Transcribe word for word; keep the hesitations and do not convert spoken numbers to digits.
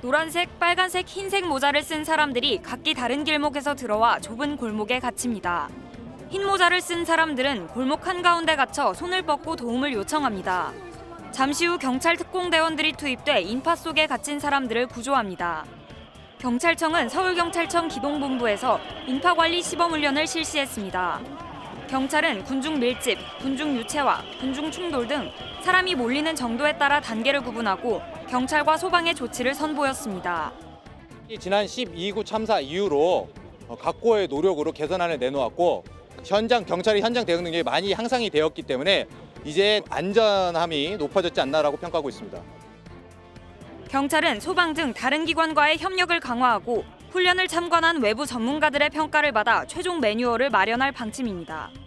노란색, 빨간색, 흰색 모자를 쓴 사람들이 각기 다른 길목에서 들어와 좁은 골목에 갇힙니다. 흰 모자를 쓴 사람들은 골목 한가운데 갇혀 손을 뻗고 도움을 요청합니다. 잠시 후 경찰 특공대원들이 투입돼 인파 속에 갇힌 사람들을 구조합니다. 경찰청은 서울경찰청 기동본부에서 인파관리 시범훈련을 실시했습니다. 경찰은 군중 밀집, 군중 유체화, 군중 충돌 등 사람이 몰리는 정도에 따라 단계를 구분하고 경찰과 소방의 조치를 선보였습니다. 지난 십이 구 참사 이후로 각고의 노력으로 개선안을 내놓았고 현장 경찰이 현장 대응 능력이 많이 향상이 되었기 때문에 이제 안전함이 높아졌지 않나라고 평가하고 있습니다. 경찰은 소방 등 다른 기관과의 협력을 강화하고 훈련을 참관한 외부 전문가들의 평가를 받아 최종 매뉴얼을 마련할 방침입니다.